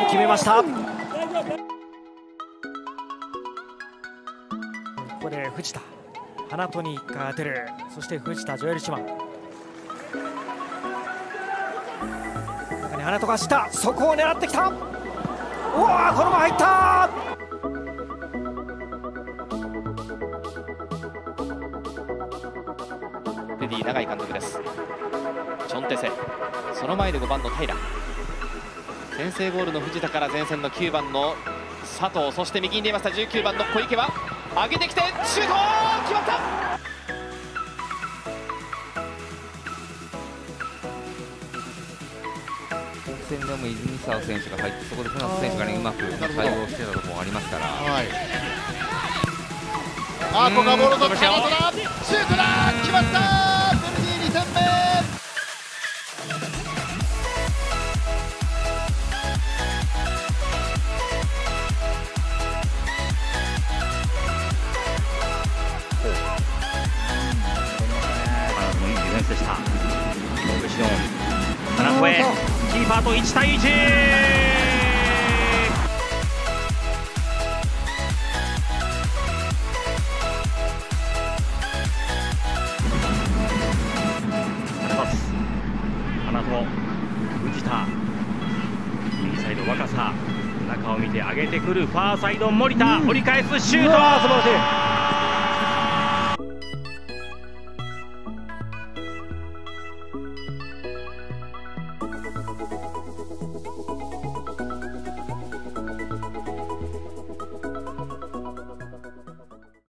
決めました。ここで藤田、花戸に1回当てる。そして藤田、ジョエル・シマン、中に花戸が下、そこを狙ってきた。うわー、このまま入った。 テディ永井監督です。チョンテセ、その前で5番の平、先制ゴールの藤田から前線の9番の佐藤、そして右に出ました19番の小池は上げてきてシュート、決まった。 戦でも泉沢選手が入って、そこで船津選手がねうまく対応してたところもありますから。 はい、ここがボールを取った花戸だ、シュートだ、決まった。ベルギー2点目。 いいディフェンスでした。後ろ花戸へ、キーパーと1対1。花戸、藤田、右サイド若狭、中を見て上げてくるファーサイド森田、折り返すシュート。素晴らしい。